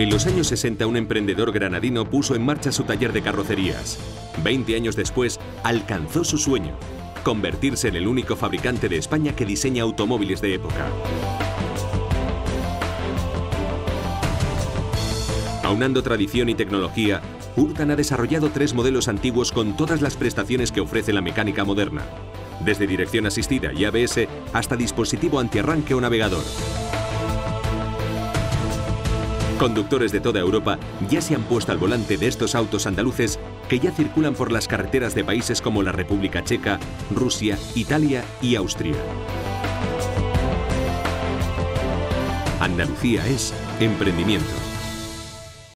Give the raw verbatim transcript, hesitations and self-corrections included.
En los años sesenta, un emprendedor granadino puso en marcha su taller de carrocerías. Veinte años después, alcanzó su sueño: convertirse en el único fabricante de España que diseña automóviles de época. Aunando tradición y tecnología, Urtan ha desarrollado tres modelos antiguos con todas las prestaciones que ofrece la mecánica moderna, desde dirección asistida y A B S hasta dispositivo antiarranque o navegador. Conductores de toda Europa ya se han puesto al volante de estos autos andaluces que ya circulan por las carreteras de países como la República Checa, Rusia, Italia y Austria. Andalucía es emprendimiento.